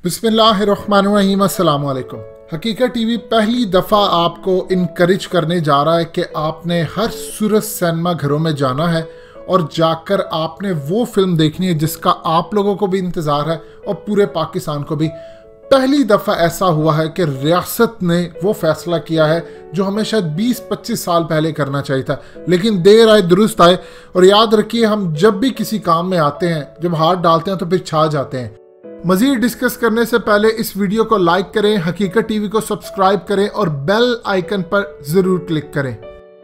बिस्मिल्लाहिर्रहमानिर्रहीम, अस्सलाम वालेकुम। हकीकत टीवी पहली दफ़ा आपको इनकरेज करने जा रहा है कि आपने हर सूरत सिनेमा घरों में जाना है और जाकर आपने वो फिल्म देखनी है जिसका आप लोगों को भी इंतज़ार है और पूरे पाकिस्तान को भी। पहली दफ़ा ऐसा हुआ है कि रियासत ने वो फैसला किया है जो हमें शायद 20-25 साल पहले करना चाहिए था, लेकिन देर आए दुरुस्त आए। और याद रखिए, हम जब भी किसी काम में आते हैं, जब हाथ डालते हैं तो फिर छा जाते हैं। मजीद डिस्कस करने से पहले इस वीडियो को लाइक करें, हकीकत टीवी को सब्सक्राइब करें और बेल आइकन पर ज़रूर क्लिक करें।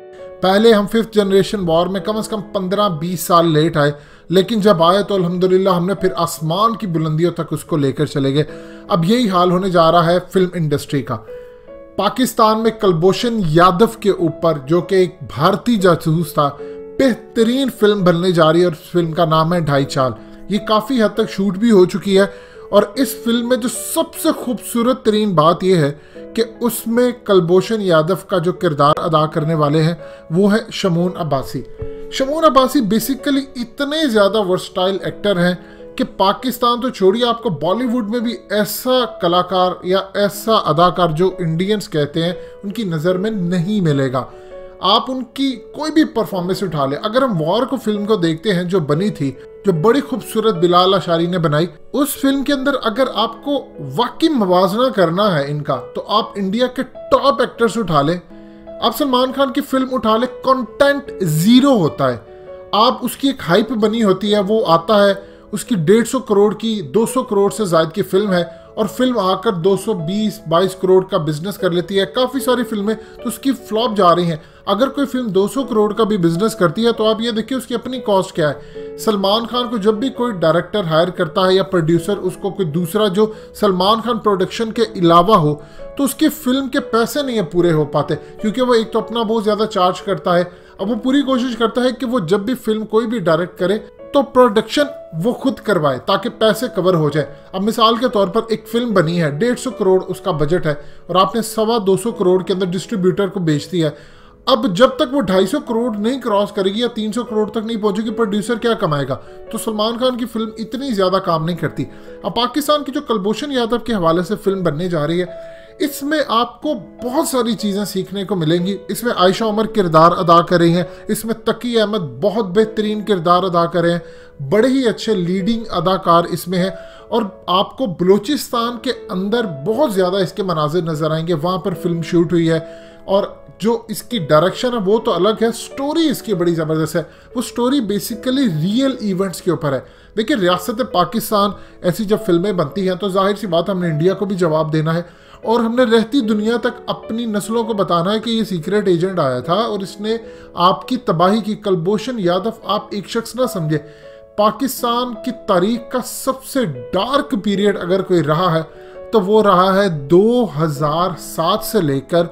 पहले हम 5th जनरेशन वॉर में कम से कम 15-20 साल लेट आए, लेकिन जब आए तो अल्हम्दुलिल्लाह हमने फिर आसमान की बुलंदियों तक उसको लेकर चले गए। अब यही हाल होने जा रहा है फिल्म इंडस्ट्री का। पाकिस्तान में कुलभूषण यादव के ऊपर, जो कि एक भारतीय जासूस था, बेहतरीन फिल्म बनने जा रही है और फिल्म का नाम है ढाई चाल। ये काफ़ी हद तक शूट भी हो चुकी है और इस फिल्म में जो सबसे खूबसूरत तरीन बात यह है कि उसमें कुलभूषण यादव का जो किरदार अदा करने वाले हैं वो है शमून अब्बासी। शमून अब्बासी बेसिकली इतने ज़्यादा वर्सटाइल एक्टर हैं कि पाकिस्तान तो छोड़िए, आपको बॉलीवुड में भी ऐसा कलाकार या ऐसा अदाकार जो इंडियंस कहते हैं उनकी नज़र में नहीं मिलेगा। आप उनकी कोई भी परफॉर्मेंस उठा ले। अगर हम वॉर को फिल्म को देखते हैं जो बनी थी, जो बड़ी खूबसूरत बिलाल अशारी ने बनाई, उस फिल्म के अंदर अगर आपको वाकई मवाजना करना है इनका, तो आप इंडिया के टॉप एक्टर्स उठा ले। आप सलमान खान की फिल्म उठा ले, कंटेंट जीरो होता है। आप उसकी एक हाइप बनी होती है, वो आता है, उसकी 150 करोड़ की 200 करोड़ से ज्यादा की फिल्म है और फिल्म आकर 220-22 करोड़ का बिजनेस कर लेती है। काफ़ी सारी फिल्में तो उसकी फ्लॉप जा रही हैं। अगर कोई फिल्म 200 करोड़ का भी बिजनेस करती है तो आप ये देखिए उसकी अपनी कॉस्ट क्या है। सलमान खान को जब भी कोई डायरेक्टर हायर करता है या प्रोड्यूसर, उसको कोई दूसरा जो सलमान खान प्रोडक्शन के अलावा हो, तो उसकी फिल्म के पैसे नहीं पूरे हो पाते, क्योंकि वो एक तो अपना बहुत ज़्यादा चार्ज करता है। अब वो पूरी कोशिश करता है कि वो जब भी फिल्म कोई भी डायरेक्ट करे तो प्रोडक्शन वो खुद करवाए ताकि पैसे कवर हो जाए। अब मिसाल के तौर पर एक फिल्म बनी है, 150 करोड़ उसका बजट है और आपने 225 करोड़ के अंदर डिस्ट्रीब्यूटर को बेच दिया है। अब जब तक वो 250 करोड़ नहीं क्रॉस करेगी या 300 करोड़ तक नहीं पहुंचेगी, प्रोड्यूसर क्या कमाएगा? तो सलमान खान की फिल्म इतनी ज्यादा काम नहीं करती। अब पाकिस्तान की जो कुलभूषण यादव के हवाले से फिल्म बनने जा रही है, इसमें आपको बहुत सारी चीज़ें सीखने को मिलेंगी। इसमें आयशा उमर किरदार अदा कर रही हैं, इसमें तकी अहमद बहुत बेहतरीन किरदार अदा कर रहे हैं, बड़े ही अच्छे लीडिंग अदाकार इसमें हैं और आपको बलूचिस्तान के अंदर बहुत ज़्यादा इसके मनाजिर नज़र आएंगे। वहाँ पर फिल्म शूट हुई है और जो इसकी डायरेक्शन है वो तो अलग है, स्टोरी इसकी बड़ी ज़बरदस्त है। वो स्टोरी बेसिकली रियल इवेंट्स के ऊपर है। देखिए, रियासत पाकिस्तान ऐसी जब फिल्में बनती हैं तो जाहिर सी बात, हमने इंडिया को भी जवाब देना है और हमने रहती दुनिया तक अपनी नस्लों को बताना है कि ये सीक्रेट एजेंट आया था और इसने आपकी तबाही की। कुलभूषण यादव आप एक शख्स ना समझे, पाकिस्तान की तारीख का सबसे डार्क पीरियड अगर कोई रहा है तो वो रहा है 2007 से लेकर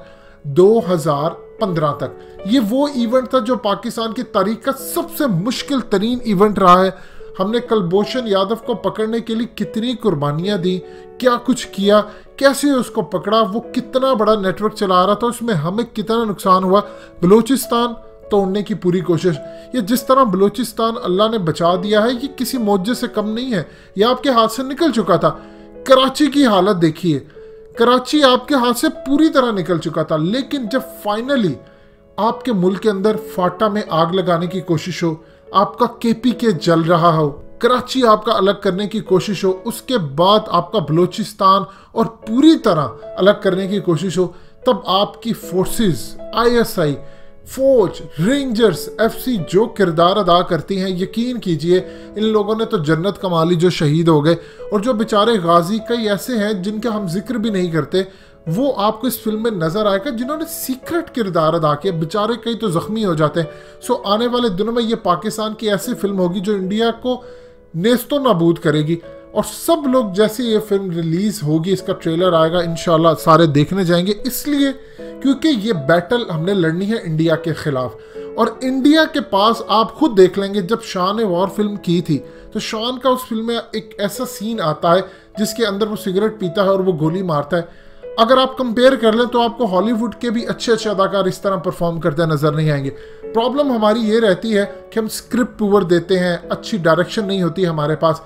2015 तक। ये वो इवेंट था जो पाकिस्तान की तारीख का सबसे मुश्किल तरीन इवेंट रहा है। हमने कुलभूषण यादव को पकड़ने के लिए कितनी कुर्बानियां दी, क्या कुछ किया, कैसे उसको पकड़ा, वो कितना बड़ा नेटवर्क चला रहा था, उसमें हमें कितना नुकसान हुआ। बलूचिस्तान तोड़ने की पूरी कोशिश, ये जिस तरह बलूचिस्तान अल्लाह ने बचा दिया है, ये किसी मौजे से कम नहीं है। ये आपके हाथ से निकल चुका था। कराची की हालत देखिए, कराची आपके हाथ से पूरी तरह निकल चुका था। लेकिन जब फाइनली आपके मुल्क के अंदर फाटा में आग लगाने की कोशिश हो, आपका KPK जल रहा हो, कराची आपका अलग करने की कोशिश हो, उसके बाद आपका बलूचिस्तान और पूरी तरह अलग करने की कोशिश हो, तब आपकी फोर्सेस, ISI, फौज, रेंजर्स, FC जो किरदार अदा करती हैं, यकीन कीजिए इन लोगों ने तो जन्नत कमा ली जो शहीद हो गए। और जो बेचारे गाजी कई ऐसे हैं जिनका हम जिक्र भी नहीं करते, वो आपको इस फिल्म में नजर आएगा, जिन्होंने सीक्रेट किरदार अदा किया। बेचारे कई तो जख्मी हो जाते हैं। सो आने वाले दिनों में ये पाकिस्तान की ऐसी फिल्म होगी जो इंडिया को नेस्तो नाबूद करेगी। और सब लोग जैसे ये फिल्म रिलीज होगी, इसका ट्रेलर आएगा, इंशाल्लाह सारे देखने जाएंगे, इसलिए क्योंकि ये बैटल हमने लड़नी है इंडिया के खिलाफ। और इंडिया के पास आप खुद देख लेंगे, जब शान ने वॉर फिल्म की थी तो शान का उस फिल्म में एक ऐसा सीन आता है जिसके अंदर वो सिगरेट पीता है और वो गोली मारता है। अगर आप कंपेयर कर लें तो आपको हॉलीवुड के भी अच्छे अच्छे अदाकार इस तरह परफॉर्म करते नजर नहीं आएंगे। प्रॉब्लम हमारी ये रहती है कि हम स्क्रिप्ट पुअर देते हैं, अच्छी डायरेक्शन नहीं होती हमारे पास।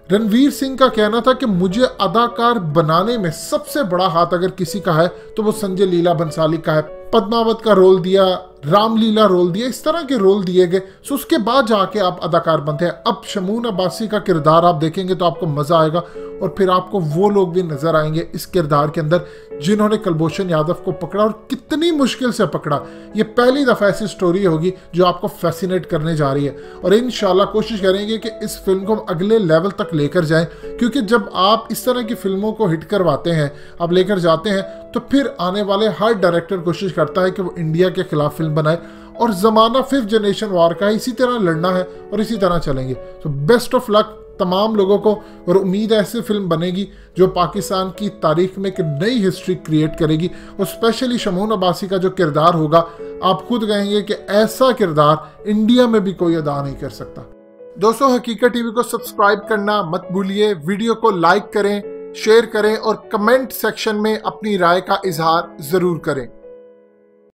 रणवीर सिंह का कहना था कि मुझे अदाकार बनाने में सबसे बड़ा हाथ अगर किसी का है तो वो संजय लीला बंसाली का है। पद्मावत का रोल दिया, रामलीला रोल दिया, इस तरह के रोल दिए गए, सो उसके बाद जाके आप अदाकार बनते हैं। अब शमून अब्बासी का किरदार आप देखेंगे तो आपको मजा आएगा, और फिर आपको वो लोग भी नजर आएंगे इस किरदार के अंदर जिन्होंने कुलभूषण यादव को पकड़ा, और कितनी मुश्किल से पकड़ा। ये पहली दफा ऐसी स्टोरी होगी जो आपको फैसिनेट करने जा रही है, और इंशाल्लाह कोशिश करेंगे कि इस फिल्म को हम अगले लेवल तक लेकर जाएं, क्योंकि जब आप इस तरह की फिल्मों को हिट करवाते हैं, आप लेकर जाते हैं, तो फिर आने वाले हर डायरेक्टर कोशिश करता है कि वो इंडिया के खिलाफ फिल्म बनाए, और जमाना 5th जनरेशन वार का है, इसी तरह लड़ना है और इसी तरह चलेंगे। तो बेस्ट ऑफ लक तमाम लोगों को, और उम्मीद है ऐसी फिल्म बनेगी जो पाकिस्तान की तारीख में एक नई हिस्ट्री क्रिएट करेगी, और स्पेशली शमून अब्बासी का जो किरदार होगा, आप खुद कहेंगे कि ऐसा किरदार इंडिया में भी कोई अदा नहीं कर सकता। दोस्तों, हकीकत टीवी को सब्सक्राइब करना मत भूलिए, वीडियो को लाइक करें, शेयर करें और कमेंट सेक्शन में अपनी राय का इजहार जरूर करें।